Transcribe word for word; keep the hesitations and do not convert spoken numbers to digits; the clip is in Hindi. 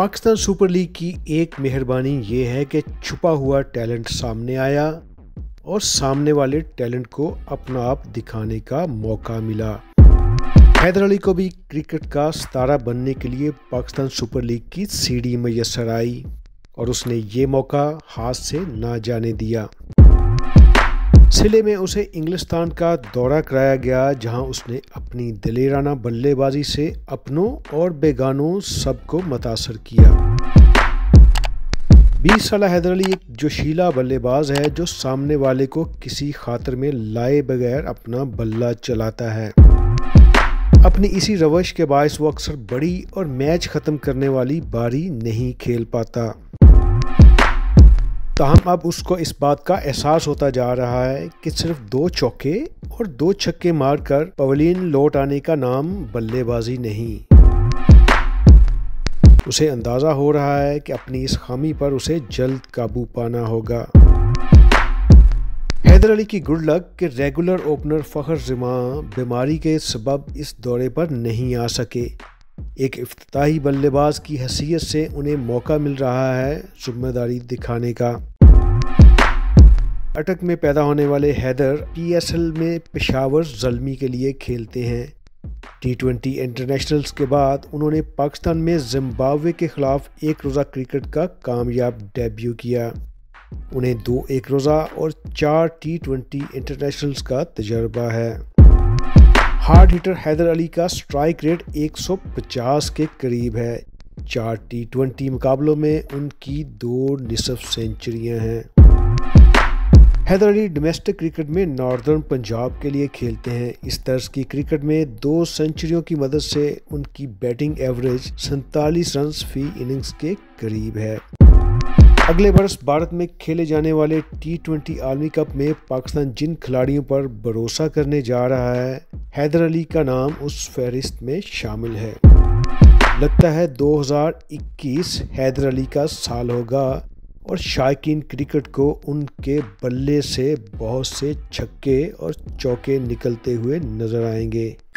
पाकिस्तान सुपर लीग की एक मेहरबानी ये है कि छुपा हुआ टैलेंट सामने आया और सामने वाले टैलेंट को अपना आप दिखाने का मौका मिला। हैदर अली को भी क्रिकेट का सितारा बनने के लिए पाकिस्तान सुपर लीग की सीढ़ी मैसर आई और उसने ये मौका हाथ से ना जाने दिया। सिले में उसे इंग्लिस्तान का दौरा कराया गया, जहां उसने अपनी दलेराना बल्लेबाजी से अपनों और बेगानों सबको मुतासर किया। बीस साला हैदर अली एक जोशीला बल्लेबाज है जो सामने वाले को किसी खातर में लाए बगैर अपना बल्ला चलाता है। अपनी इसी रवश के बायस वो अक्सर बड़ी और मैच ख़त्म करने वाली बारी नहीं खेल पाता। ताहम अब उसको इस बात का एहसास होता जा रहा है कि सिर्फ दो चौके और दो छक्के मारकर पवेलियन लौट आने का नाम बल्लेबाजी नहीं। उसे अंदाज़ा हो रहा है कि अपनी इस खामी पर उसे जल्द काबू पाना होगा। हैदर अली की गुड लक कि रेगुलर ओपनर फ़खर जमां बीमारी के सबब इस दौरे पर नहीं आ सके। एक इफ्तिताही बल्लेबाज की हैसियत से उन्हें मौका मिल रहा है जिम्मेदारी दिखाने का। अटक में पैदा होने वाले हैदर पी एस एल में पेशावर ज़ल्मी के लिए खेलते हैं। टी ट्वेंटी इंटरनेशनल्स के बाद उन्होंने पाकिस्तान में जिम्बाब्वे के खिलाफ एक रोज़ा क्रिकेट का कामयाब डेब्यू किया। उन्हें दो एक रोज़ा और चार टी ट्वेंटी इंटरनेशनल्स का तजर्बा है। हार्ड हिटर हैदर अली का स्ट्राइक रेट एक सौ पचास के करीब है। चार टी ट्वेंटी मुकाबलों में उनकी दो निसफ सेंचुरियां हैं। हैदर अली डोमेस्टिक क्रिकेट में नॉर्दर्न पंजाब के लिए खेलते हैं। इस तर्ज की क्रिकेट में दो सेंचुरियों की मदद से उनकी बैटिंग एवरेज सैंतालीस रन फी इनिंग्स के करीब है। अगले बरस भारत में खेले जाने वाले टी ट्वेंटी आलमी कप में पाकिस्तान जिन खिलाड़ियों पर भरोसा करने जा रहा है, हैदर अली का नाम उस फहरिस्त में शामिल है। लगता है दो हज़ार इक्कीस हैदर अली का साल होगा और शायकीन क्रिकेट को उनके बल्ले से बहुत से छक्के और चौके निकलते हुए नजर आएंगे।